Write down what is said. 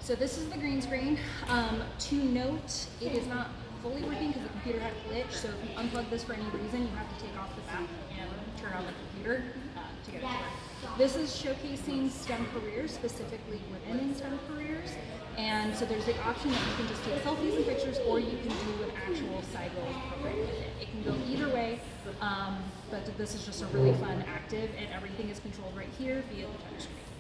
So this is the green screen. To note, it is not fully working because the computer had a glitch, so if you unplug this for any reason, you have to take off the back and turn on the computer to get it to work. This is showcasing STEM careers, specifically women in STEM careers. And so there's the option that you can just take selfies and pictures, or you can do an actual sideways program with it. It can go either way, but this is just a really fun active, and everything is controlled right here via the touchscreen.